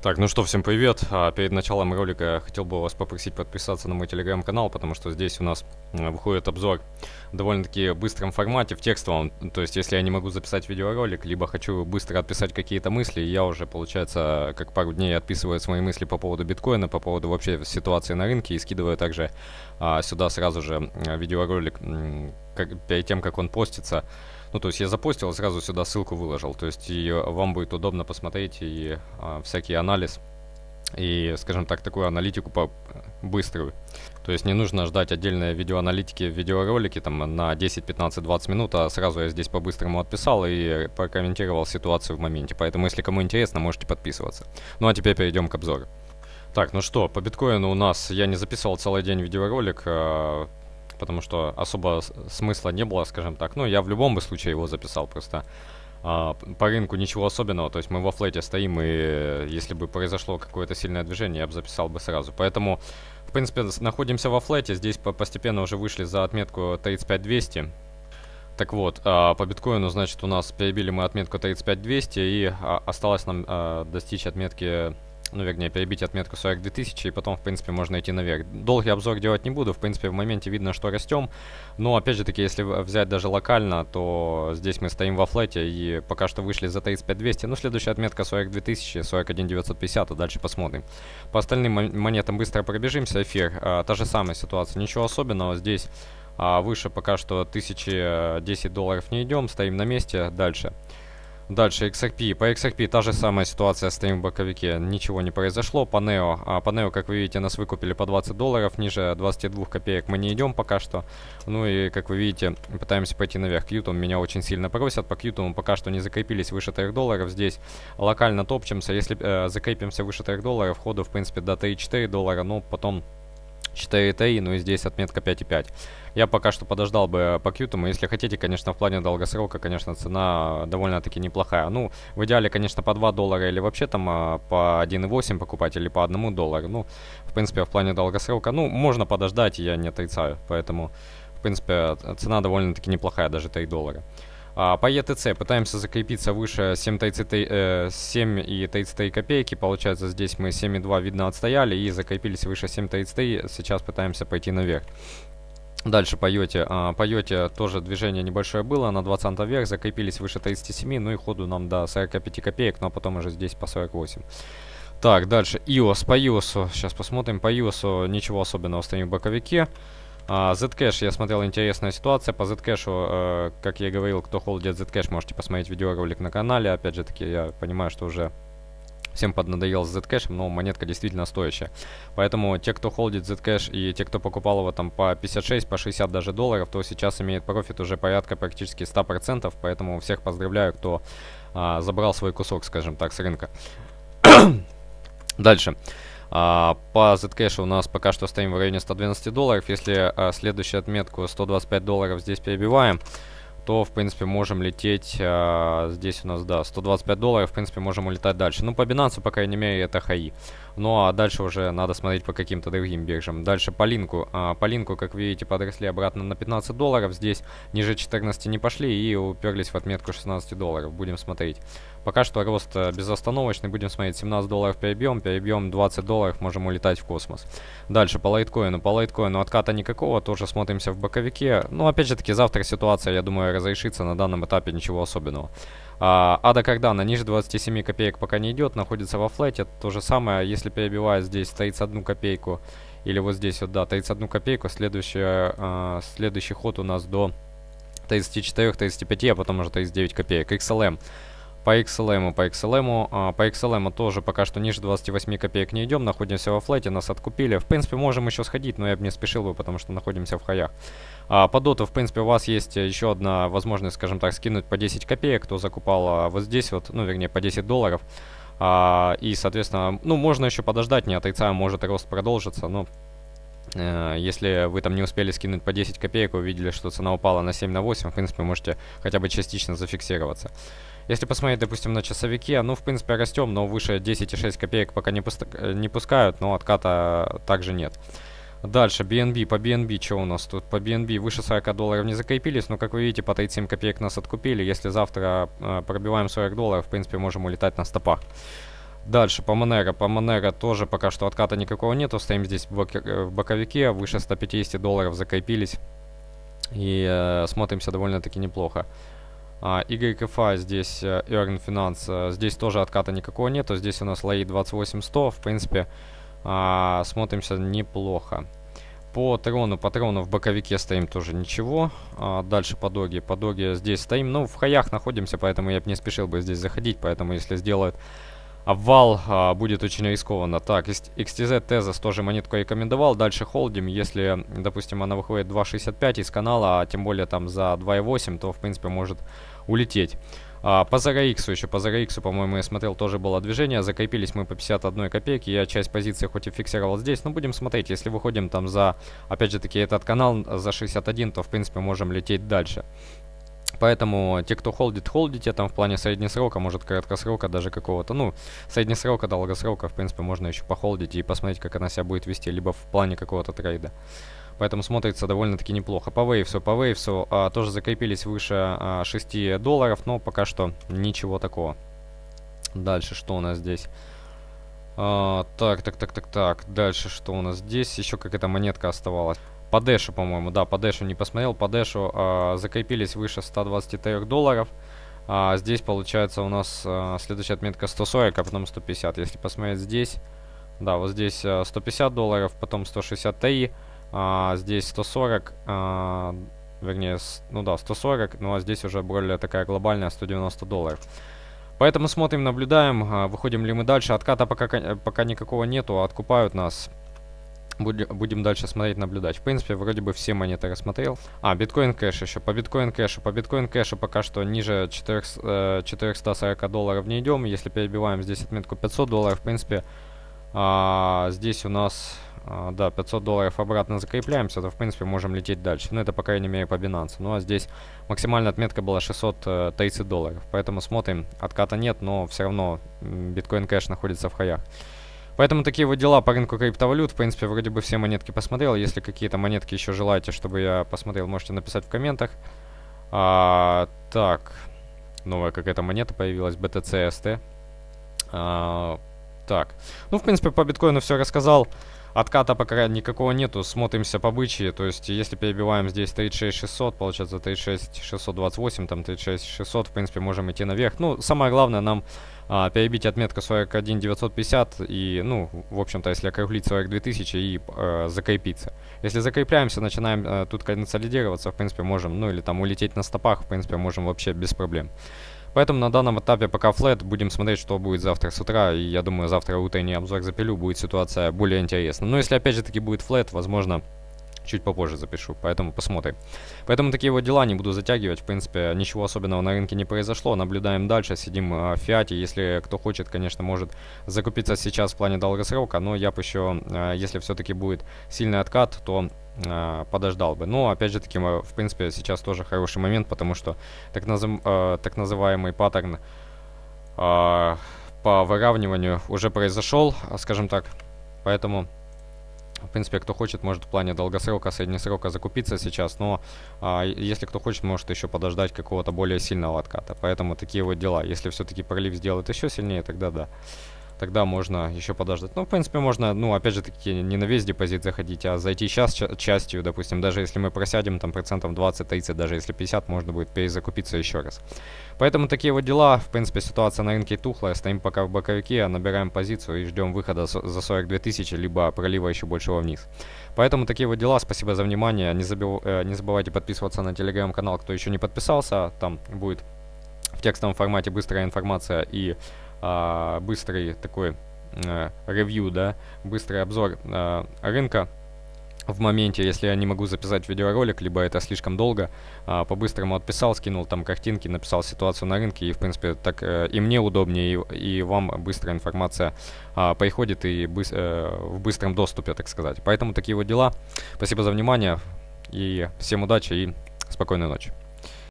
Так, ну что, всем привет. Перед началом ролика я хотел бы вас попросить подписаться на мой телеграм-канал, потому что здесь у нас выходит обзор в довольно-таки быстром формате, в текстовом. То есть, если я не могу записать видеоролик, либо хочу быстро отписать какие-то мысли, я уже, получается, как пару дней отписываю свои мысли по поводу биткоина, по поводу вообще ситуации на рынке, и скидываю также сюда сразу же видеоролик перед тем, как он постится. Ну, то есть я запостил, сразу сюда ссылку выложил. То есть и вам будет удобно посмотреть и всякий анализ, и, скажем так, такую аналитику быструю. То есть не нужно ждать отдельной видеоаналитики в видеоролике там на 10, 15, 20 минут, а сразу я здесь по-быстрому отписал и прокомментировал ситуацию в моменте. Поэтому, если кому интересно, можете подписываться. Ну, а теперь перейдем к обзору. Так, ну что, по биткоину у нас я не записывал целый день видеоролик, потому что особо смысла не было, скажем так. Ну, я в любом случае его записал, просто по рынку ничего особенного. То есть мы во флете стоим, и если бы произошло какое-то сильное движение, я бы записал бы сразу. Поэтому, в принципе, находимся во флете. Здесь постепенно уже вышли за отметку 35200. Так вот, по биткоину, значит, у нас перебили мы отметку 35200, и осталось нам достичь отметки... Ну, вернее, перебить отметку 42 тысячи, и потом, в принципе, можно идти наверх. Долгий обзор делать не буду, в принципе, в моменте видно, что растем. Но, опять же таки, если взять даже локально, то здесь мы стоим во флете, и пока что вышли за 35200. Ну, следующая отметка 42 тысячи, 41 950, а дальше посмотрим. По остальным монетам быстро пробежимся. Эфир, та же самая ситуация, ничего особенного. Здесь выше пока что 1010 долларов не идем, стоим на месте. Дальше XRP. По XRP та же самая ситуация, стоим в боковике, ничего не произошло. По NEO, как вы видите, нас выкупили по 20 долларов, ниже 22 копеек мы не идем пока что. Ну и, как вы видите, пытаемся пойти наверх. Qtum меня очень сильно просят, по Qtum пока что не закрепились выше 3 долларов. Здесь локально топчемся, если закрепимся выше 3 долларов, входу, в принципе, до 3,4 доллара, но потом 4,3, ну и здесь отметка 5,5. Я пока что подождал бы по Qtum. Если хотите, конечно, в плане долгосрока, конечно, цена довольно-таки неплохая. Ну, в идеале, конечно, по 2 доллара или вообще там по 1,8 покупать, или по 1 доллару. Ну, в принципе, в плане долгосрока, ну, можно подождать, я не отрицаю. Поэтому, в принципе, цена довольно-таки неплохая, даже 3 доллара. По ETC пытаемся закрепиться выше 7,33 копейки. Получается, здесь мы 7,2 видно отстояли и закрепились выше 7,33. Сейчас пытаемся пойти наверх. Дальше по Йоте. По Йоте тоже движение небольшое было, на 2 цента вверх, закрепились выше 37, ну и ходу нам до 45 копеек, но потом уже здесь по 48. Так, дальше EOS. По EOS, сейчас посмотрим, по EOS ничего особенного, стоим в боковике. Zcash, я смотрел, интересная ситуация. По Zcash, как я и говорил, кто холдит Zcash, можете посмотреть видеоролик на канале. Опять же таки, я понимаю, что уже всем поднадоел с Zcash, но монетка действительно стоящая. Поэтому те, кто холдит Zcash и те, кто покупал его там по 56, по 60 даже долларов, то сейчас имеет профит уже порядка практически 100%. Поэтому всех поздравляю, кто забрал свой кусок, скажем так, с рынка. Дальше. По Zcash у нас пока что стоим в районе 112 долларов. Если следующую отметку 125 долларов здесь перебиваем, то, в принципе, можем лететь, здесь у нас, да, 125 долларов, в принципе, можем улетать дальше. Ну, по Binance, по крайней мере, это хаи. Ну, а дальше уже надо смотреть по каким-то другим биржам. Дальше по Линку. По Линку, как видите, подросли обратно на 15 долларов. Здесь ниже 14 не пошли и уперлись в отметку 16 долларов. Будем смотреть. Пока что рост безостановочный. Будем смотреть, 17 долларов перебьем 20 долларов, можем улетать в космос. Дальше по лайткоину. По лайткоину отката никакого, тоже смотримся в боковике. Ну, опять же таки, завтра ситуация, я думаю, разрешится, на данном этапе ничего особенного. Ада Кардано ниже 27 копеек пока не идет, находится во флете. То же самое, если перебивает здесь 31 копейку, или вот здесь вот, да, 31 копейку, следующий ход у нас до 34-35, а потом уже 39 копеек. XLM. По XLM тоже пока что ниже 28 копеек не идем, находимся во флете, нас откупили. В принципе, можем еще сходить, но я бы не спешил бы, потому что находимся в хаях. По доту, в принципе, у вас есть еще одна возможность, скажем так, скинуть по 10 копеек, кто закупал вот здесь вот, ну, вернее, по 10 долларов. И, соответственно, ну, можно еще подождать, не отрицаю, может рост продолжится, но... Если вы там не успели скинуть по 10 копеек, увидели, что цена упала на 7, на 8, в принципе, можете хотя бы частично зафиксироваться. Если посмотреть, допустим, на часовике, ну, в принципе, растем, но выше 10,6 копеек пока не пускают, но отката также нет. Дальше, BNB. По BNB, что у нас тут? По BNB выше 40 долларов не закрепились, но, как вы видите, по 37 копеек нас откупили. Если завтра пробиваем 40 долларов, в принципе, можем улетать на стопах. Дальше по Monero. По Monero тоже пока что отката никакого нету. Стоим здесь в боковике, выше 150 долларов закрепились. И смотримся довольно-таки неплохо. YFI здесь Earn Finance, здесь тоже отката никакого нету. Здесь у нас лои 28100. В принципе, смотримся неплохо. По трону в боковике стоим тоже ничего. Дальше по доге здесь стоим. Ну, в хаях находимся, поэтому я бы не спешил бы здесь заходить. Поэтому если сделают обвал, будет очень рискованно. Так, XTZ Tezos тоже монетку рекомендовал. Дальше холдим. Если, допустим, она выходит 2.65 из канала, а тем более там за 2.8, то в принципе может улететь. По ZRX еще, по-моему, я смотрел, тоже было движение. Закрепились мы по 51 копейке. Я часть позиции хоть и фиксировал здесь, но будем смотреть. Если выходим там за, опять же таки, этот канал за 61, то в принципе можем лететь дальше. Поэтому те, кто холдите там в плане среднесрока, может краткосрока даже какого-то, ну, среднесрока, долгосрока, в принципе, можно еще похолдить и посмотреть, как она себя будет вести, либо в плане какого-то трейда. Поэтому смотрится довольно-таки неплохо. По Вейвсу тоже закрепились выше 6 долларов, но пока что ничего такого. Дальше что у нас здесь? Так. Дальше что у нас здесь? Еще какая-то монетка оставалась. По Дэшу, по-моему, да, по Дэшу не посмотрел. По Дэшу закрепились выше 123 долларов. Здесь получается у нас следующая отметка 140, а потом 150. Если посмотреть здесь, да, вот здесь 150 долларов, потом 163. Здесь 140, вернее, ну да, 140, ну а здесь уже более такая глобальная 190 долларов. Поэтому смотрим, наблюдаем, выходим ли мы дальше. Отката пока никакого нету, откупают нас. Будем дальше смотреть, наблюдать. В принципе, вроде бы все монеты рассмотрел. Биткоин кэш еще. По биткоин кэшу пока что ниже 440 долларов не идем. Если перебиваем здесь отметку 500 долларов, в принципе, здесь у нас... да, 500 долларов обратно закрепляемся, то в принципе можем лететь дальше. Но это по крайней мере по Binance. Ну а здесь максимальная отметка была 630 долларов. Поэтому смотрим, отката нет, но все равно биткоин кэш находится в хаях. Поэтому такие вот дела по рынку криптовалют. В принципе, вроде бы все монетки посмотрел. Если какие-то монетки еще желаете, чтобы я посмотрел, можете написать в комментах. Так, новая какая-то монета появилась, BTC ST. Так, ну в принципе по биткоину все рассказал. Отката пока никакого нету, смотримся по бычьи, то есть если перебиваем здесь 36600, получается 36628, там 36600, в принципе можем идти наверх. Ну, самое главное нам перебить отметку 41950 и, ну, в общем-то, если округлить 42000 и закрепиться. Если закрепляемся, начинаем тут консолидироваться, в принципе можем, ну или там улететь на стопах, в принципе можем вообще без проблем. Поэтому на данном этапе пока флэт, будем смотреть, что будет завтра с утра, и я думаю, завтра утренний обзор запилю, будет ситуация более интересна. Но если опять же таки будет флэт, возможно, чуть попозже запишу, поэтому посмотрим. Поэтому такие вот дела, не буду затягивать, в принципе, ничего особенного на рынке не произошло, наблюдаем дальше, сидим в фиате, если кто хочет, конечно, может закупиться сейчас в плане долгосрока, но я бы еще, если все-таки будет сильный откат, то... подождал бы. Но опять же таки, в принципе, сейчас тоже хороший момент, потому что так называемый паттерн по выравниванию уже произошел, скажем так. Поэтому, в принципе, кто хочет, может в плане долгосрока, среднесрока закупиться сейчас. Но если кто хочет, может еще подождать какого-то более сильного отката. Поэтому такие вот дела. Если все-таки пролив сделает еще сильнее, тогда да. Тогда можно еще подождать. Ну, в принципе, можно, ну, опять же таки, не на весь депозит заходить, а зайти сейчас частью, допустим, даже если мы просядем там процентов 20-30, даже если 50, можно будет перезакупиться еще раз. Поэтому такие вот дела. В принципе, ситуация на рынке тухлая, стоим пока в боковике, набираем позицию и ждем выхода за 42 тысячи, либо пролива еще большего вниз. Поэтому такие вот дела. Спасибо за внимание. Не забывайте подписываться на телеграм-канал, кто еще не подписался. Там будет в текстовом формате быстрая информация и быстрый такой ревью, да, быстрый обзор рынка в моменте, если я не могу записать видеоролик, либо это слишком долго, по-быстрому отписал, скинул там картинки, написал ситуацию на рынке, и в принципе так и мне удобнее, и вам быстрая информация приходит и в быстром доступе, так сказать. Поэтому такие вот дела. Спасибо за внимание, и всем удачи и спокойной ночи.